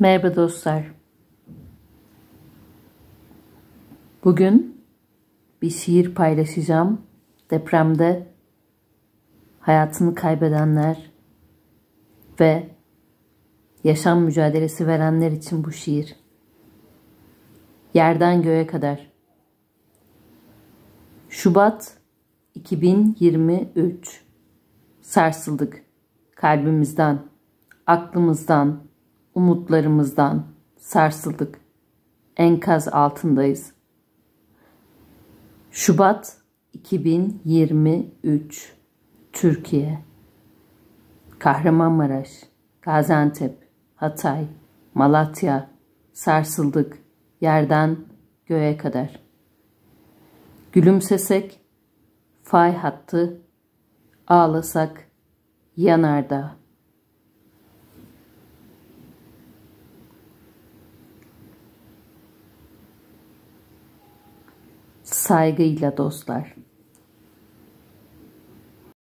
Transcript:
Merhaba dostlar. Bugün bir şiir paylaşacağım. Depremde hayatını kaybedenler ve yaşam mücadelesi verenler için bu şiir. Yerden göğe kadar. Şubat 2023. Sarsıldık. Kalbimizden, aklımızdan, umutlarımızdan sarsıldık. Enkaz altındayız. Şubat 2023. Türkiye. Kahramanmaraş, Gaziantep, Hatay, Malatya. Sarsıldık yerden göğe kadar. Gülümsesek fay hattı, ağlasak yanardağ. Saygıyla dostlar.